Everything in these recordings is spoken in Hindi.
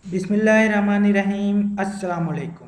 बिस्मिल्लाहिर्रहमानिर्रहीम अस्सलाम वालेकुम।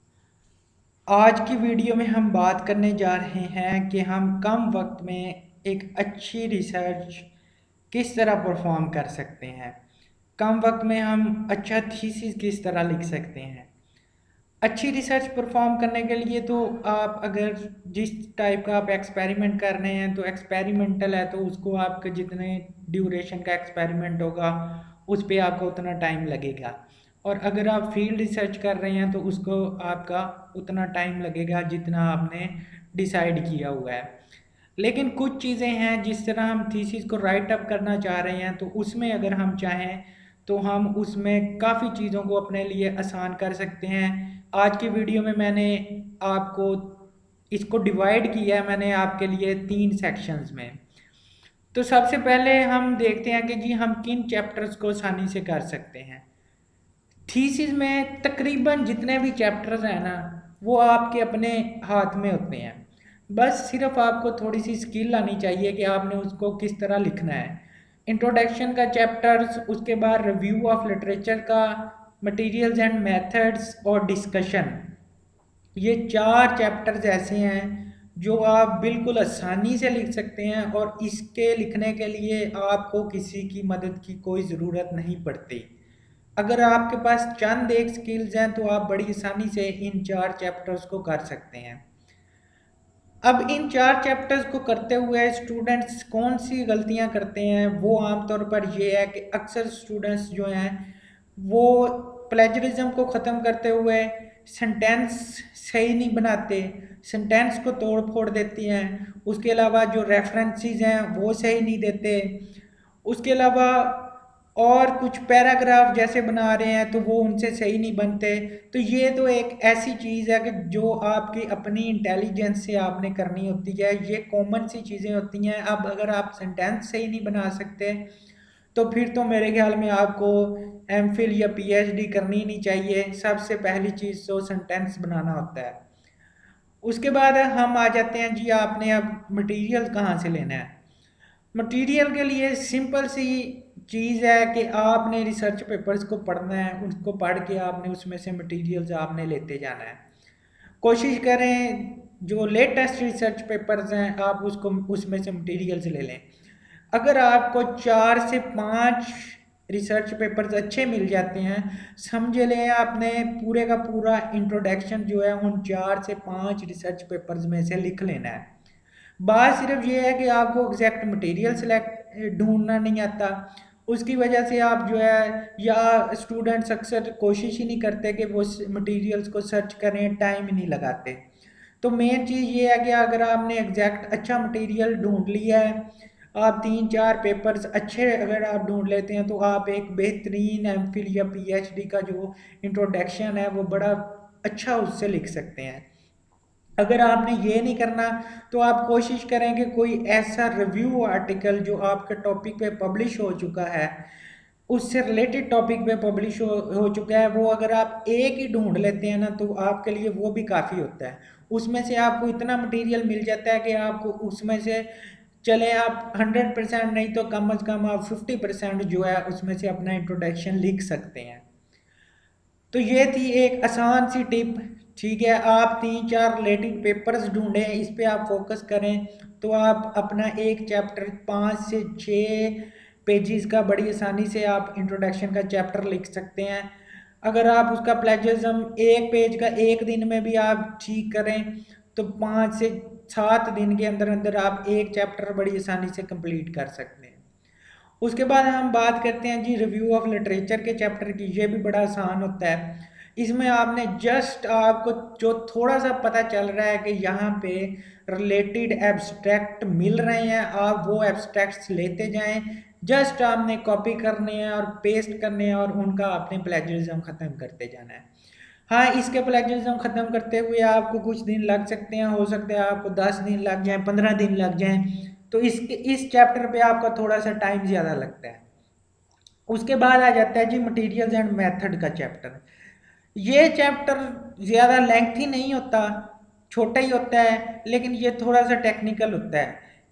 आज की वीडियो में हम बात करने जा रहे हैं कि हम कम वक्त में एक अच्छी रिसर्च किस तरह परफॉर्म कर सकते हैं। कम वक्त में हम अच्छा थीसिस किस तरह लिख सकते हैं। अच्छी रिसर्च परफॉर्म करने के लिए तो आप अगर जिस टाइप का आप एक्सपेरिमेंट कर रहे हैं तो एक्सपेरिमेंटल है तो उसको आपके जितने ड्यूरेशन का एक्सपेरिमेंट होगा उस पर आपको उतना टाइम लगेगा। और अगर आप फील्ड रिसर्च कर रहे हैं तो उसको आपका उतना टाइम लगेगा जितना आपने डिसाइड किया हुआ है। लेकिन कुछ चीज़ें हैं जिस तरह हम थीसिस को राइट अप करना चाह रहे हैं तो उसमें अगर हम चाहें तो हम उसमें काफ़ी चीज़ों को अपने लिए आसान कर सकते हैं। आज की वीडियो में मैंने आपको इसको डिवाइड किया है, मैंने आपके लिए 3 सेक्शंस में। तो सबसे पहले हम देखते हैं कि जी हम किन चैप्टर्स को आसानी से कर सकते हैं। थीसिस में तकरीबन जितने भी चैप्टर्स हैं ना वो आपके अपने हाथ में होते हैं। बस सिर्फ आपको थोड़ी सी स्किल आनी चाहिए कि आपने उसको किस तरह लिखना है। इंट्रोडक्शन का चैप्टर्स, उसके बाद रिव्यू ऑफ लिटरेचर का, मटेरियल्स एंड मेथड्स और डिस्कशन, ये 4 चैप्टर्स ऐसे हैं जो आप बिल्कुल आसानी से लिख सकते हैं और इसके लिखने के लिए आपको किसी की मदद की कोई ज़रूरत नहीं पड़ती। अगर आपके पास चंद एक स्किल्स हैं तो आप बड़ी आसानी से इन 4 चैप्टर्स को कर सकते हैं। अब इन 4 चैप्टर्स को करते हुए स्टूडेंट्स कौन सी गलतियां करते हैं वो आमतौर पर ये है कि अक्सर स्टूडेंट्स जो हैं वो प्लेजरिज्म को ख़त्म करते हुए सेंटेंस सही नहीं बनाते, सेंटेंस को तोड़ फोड़ देती हैं। उसके अलावा जो रेफरेंसेस हैं वो सही नहीं देते। उसके अलावा और कुछ पैराग्राफ जैसे बना रहे हैं तो वो उनसे सही नहीं बनते। तो ये तो एक ऐसी चीज़ है कि जो आपकी अपनी इंटेलिजेंस से आपने करनी होती है, ये कॉमन सी चीज़ें होती हैं। अब अगर आप सेंटेंस सही नहीं बना सकते तो फिर तो मेरे ख्याल में आपको एमफिल या पीएचडी करनी नहीं चाहिए। सबसे पहली चीज़ तो सेंटेंस बनाना होता है। उसके बाद हम आ जाते हैं जी आपने अब मटेरियल कहाँ से लेना है। मटेरियल के लिए सिंपल सी चीज़ है कि आपने रिसर्च पेपर्स को पढ़ना है, उसको पढ़ के आपने उसमें से मटेरियल्स आपने लेते जाना है। कोशिश करें जो लेटेस्ट रिसर्च पेपर्स हैं आप उसको उसमें से मटेरियल्स ले लें। अगर आपको 4 से 5 रिसर्च पेपर्स अच्छे मिल जाते हैं, समझ लें आपने पूरे का पूरा इंट्रोडक्शन जो है उन 4 से 5 रिसर्च पेपर्स में से लिख लेना है। बात सिर्फ ये है कि आपको एग्जैक्ट मटेरियल सेलेक्ट ढूंढना नहीं आता। उसकी वजह से आप जो है या स्टूडेंट्स अक्सर कोशिश ही नहीं करते कि वो मटेरियल्स को सर्च करें, टाइम ही नहीं लगाते। तो मेन चीज़ ये है कि अगर आपने एग्जैक्ट अच्छा मटेरियल ढूंढ लिया है, आप 3-4 पेपर्स अच्छे अगर आप ढूंढ लेते हैं तो आप एक बेहतरीन एमफिल या पीएचडी का जो इंट्रोडक्शन है वो बड़ा अच्छा उससे लिख सकते हैं। अगर आपने ये नहीं करना तो आप कोशिश करें कि कोई ऐसा रिव्यू आर्टिकल जो आपके टॉपिक पे पब्लिश हो चुका है, उससे रिलेटेड टॉपिक पे पब्लिश हो चुका है, वो अगर आप एक ही ढूंढ लेते हैं ना तो आपके लिए वो भी काफ़ी होता है। उसमें से आपको इतना मटेरियल मिल जाता है कि आपको उसमें से चले आप 100% नहीं तो कम अज़ कम आप 50% जो है उसमें से अपना इंट्रोडक्शन लिख सकते हैं। तो ये थी एक आसान सी टिप। ठीक है, आप 3-4 रिलेटेड पेपर्स ढूंढें, इस पे आप फोकस करें तो आप अपना एक चैप्टर 5 से 6 पेजेस का बड़ी आसानी से आप इंट्रोडक्शन का चैप्टर लिख सकते हैं। अगर आप उसका प्लेजरिज्म एक पेज का एक दिन में भी आप ठीक करें तो 5 से 7 दिन के अंदर अंदर आप एक चैप्टर बड़ी आसानी से कंप्लीट कर सकते हैं। उसके बाद हम बात करते हैं जी रिव्यू ऑफ लिटरेचर के चैप्टर की। ये भी बड़ा आसान होता है। इसमें आपने जस्ट आपको जो थोड़ा सा पता चल रहा है कि यहाँ पे रिलेटेड एब्स्ट्रैक्ट मिल रहे हैं, आप वो एब्स्ट्रैक्ट्स लेते जाएं। जस्ट आपने कॉपी करने हैं और पेस्ट करने हैं और उनका आपने प्लेजरिज्म ख़त्म करते जाना है। हाँ, इसके प्लेजरिज्म ख़त्म करते हुए आपको कुछ दिन लग सकते हैं, हो सकता है आपको 10 दिन लग जाएं, 15 दिन लग जाएं। तो इस चैप्टर पे आपका थोड़ा सा टाइम ज़्यादा लगता है। उसके बाद आ जाता है जी मटेरियल्स एंड मेथड का चैप्टर। ये चैप्टर ज़्यादा लेंथी नहीं होता, छोटा ही होता है, लेकिन ये थोड़ा सा टेक्निकल होता है।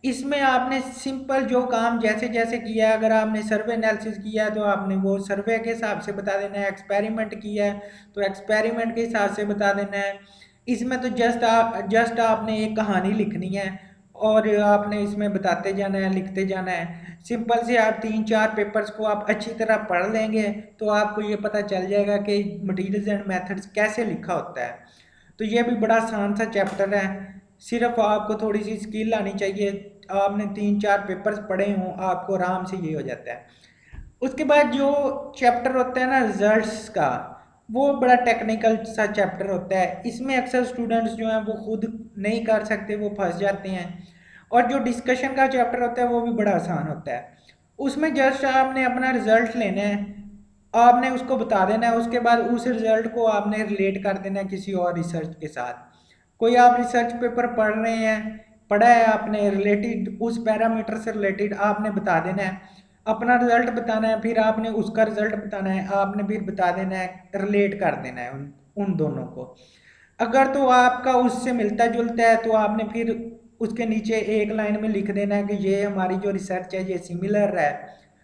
इसमें आपने सिंपल जो काम जैसे जैसे किया है, अगर आपने सर्वे एनालिसिस किया है तो आपने वो सर्वे के हिसाब से बता देना है, एक्सपेरिमेंट किया है तो एक्सपेरिमेंट के हिसाब से बता देना है। इसमें तो जस्ट आपने एक कहानी लिखनी है और आपने इसमें बताते जाना है, लिखते जाना है। सिंपल से आप 3-4 पेपर्स को आप अच्छी तरह पढ़ लेंगे तो आपको ये पता चल जाएगा कि मटीरियल्स एंड मेथड्स कैसे लिखा होता है। तो ये भी बड़ा आसान सा चैप्टर है, सिर्फ आपको थोड़ी सी स्किल आनी चाहिए। आपने 3-4 पेपर्स पढ़े हों आपको आराम से ये हो जाता है। उसके बाद जो चैप्टर होता है ना रिजल्ट्स का, वो बड़ा टेक्निकल सा चैप्टर होता है। इसमें अक्सर स्टूडेंट्स जो हैं वो खुद नहीं कर सकते, वो फंस जाते हैं। और जो डिस्कशन का चैप्टर होता है वो भी बड़ा आसान होता है। उसमें जस्ट आपने अपना रिजल्ट लेना है, आपने उसको बता देना है, उसके बाद उस रिजल्ट को आपने रिलेट कर देना है किसी और रिसर्च के साथ। कोई आप रिसर्च पेपर पढ़ रहे हैं, पढ़ा है आपने, रिलेटेड उस पैरामीटर से रिलेटेड आपने बता देना है, अपना रिजल्ट बताना है, फिर आपने उसका रिजल्ट बताना है, आपने फिर बता देना है, रिलेट कर देना है उन दोनों को। अगर तो आपका उससे मिलता जुलता है तो आपने फिर उसके नीचे एक लाइन में लिख देना है कि ये हमारी जो रिसर्च है ये सिमिलर है।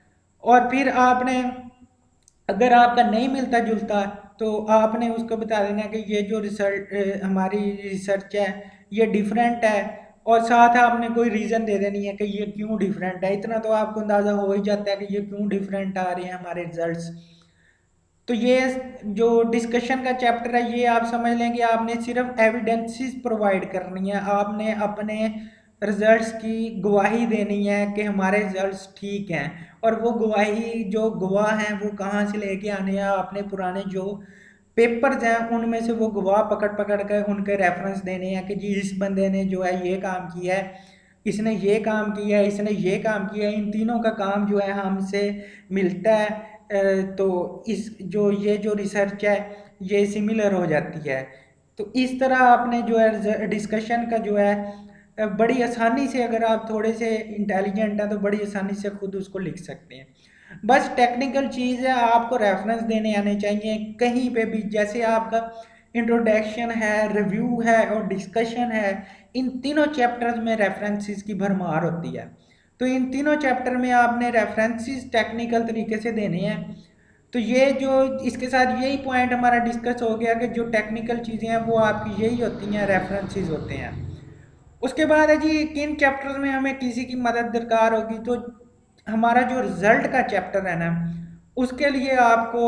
और फिर आपने, अगर आपका नहीं मिलता जुलता तो आपने उसको बता देना कि ये जो रिसर्च हमारी रिसर्च है ये डिफरेंट है, और साथ आपने कोई रीज़न दे देनी है कि ये क्यों डिफरेंट है। इतना तो आपको अंदाज़ा हो ही जाता है कि ये क्यों डिफरेंट आ रहे हैं हमारे रिजल्ट्स। तो ये जो डिस्कशन का चैप्टर है ये आप समझ लें कि आपने सिर्फ एविडेंसेस प्रोवाइड करनी है, आपने अपने रिजल्ट्स की गवाही देनी है कि हमारे रिजल्ट्स ठीक हैं। और वो गवाही जो गवाह हैं वो कहाँ से लेके आने हैं, आपने पुराने जो पेपर्स हैं उनमें से वो गवाह पकड़ पकड़ कर उनके रेफरेंस देने हैं कि जी इस बंदे ने जो है ये काम किया है, इसने ये काम किया है, इसने ये काम किया है, इन तीनों का काम जो है हमसे मिलता है। तो इस जो रिसर्च है ये सिमिलर हो जाती है। तो इस तरह आपने जो है डिस्कशन का जो है बड़ी आसानी से, अगर आप थोड़े से इंटेलिजेंट हैं तो बड़ी आसानी से खुद उसको लिख सकते हैं। बस टेक्निकल चीज़ है, आपको रेफरेंस देने आने चाहिए कहीं पे भी। जैसे आपका इंट्रोडक्शन है, रिव्यू है और डिस्कशन है, इन तीनों चैप्टर्स में रेफरेंसेस की भरमार होती है। तो इन तीनों चैप्टर में आपने रेफरेंसेस टेक्निकल तरीके से देने हैं। तो ये जो इसके साथ यही पॉइंट हमारा डिस्कस हो गया कि जो टेक्निकल चीज़ें हैं वो आपकी यही होती हैं, रेफरेंसेस होते हैं। उसके बाद है जी किन चैप्टर्स में हमें किसी की मदद दरकार होगी, तो हमारा जो रिजल्ट का चैप्टर है ना उसके लिए आपको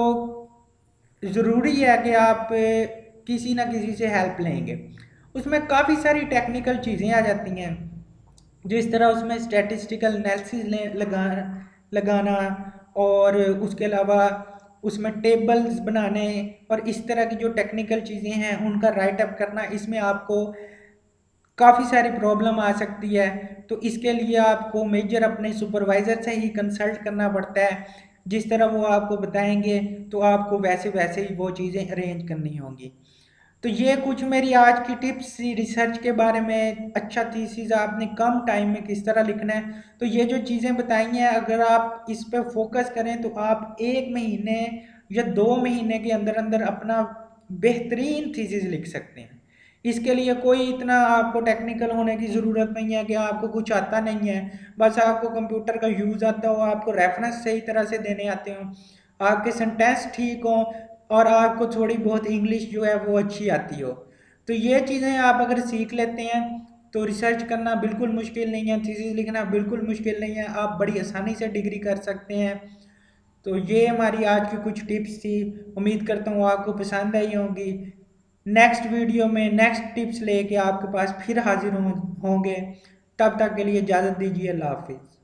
ज़रूरी है कि आप किसी ना किसी से हेल्प लेंगे। उसमें काफ़ी सारी टेक्निकल चीज़ें आ जाती हैं, जिस तरह उसमें स्टैटिस्टिकल एनालिसिस लगाना, और उसके अलावा उसमें टेबल्स बनाने, और इस तरह की जो टेक्निकल चीज़ें हैं उनका राइट अप करना, इसमें आपको काफ़ी सारी प्रॉब्लम आ सकती है। तो इसके लिए आपको मेजर अपने सुपरवाइज़र से ही कंसल्ट करना पड़ता है। जिस तरह वो आपको बताएंगे तो आपको वैसे वैसे ही वो चीज़ें अरेंज करनी होंगी। तो ये कुछ मेरी आज की टिप्स थी रिसर्च के बारे में। अच्छा थीसिस आपने कम टाइम में किस तरह लिखना है, तो ये जो चीज़ें बताई हैं अगर आप इस पर फोकस करें तो आप 1 महीने या 2 महीने के अंदर अंदर अपना बेहतरीन थीसिस लिख सकते हैं। इसके लिए कोई इतना आपको टेक्निकल होने की ज़रूरत नहीं है कि आपको कुछ आता नहीं है, बस आपको कंप्यूटर का यूज़ आता हो, आपको रेफरेंस सही तरह से देने आते हो, आपके सेंटेंस ठीक हों, और आपको थोड़ी बहुत इंग्लिश जो है वो अच्छी आती हो। तो ये चीज़ें आप अगर सीख लेते हैं तो रिसर्च करना बिल्कुल मुश्किल नहीं है, थीसिस लिखना बिल्कुल मुश्किल नहीं है, आप बड़ी आसानी से डिग्री कर सकते हैं। तो ये हमारी आज की कुछ टिप्स थी, उम्मीद करता हूँ आपको पसंद आई होंगी। नेक्स्ट वीडियो में नेक्स्ट टिप्स लेके आपके पास फिर हाजिर होंगे। तब तक के लिए इजाज़त दीजिए, अल्लाह हाफिज़।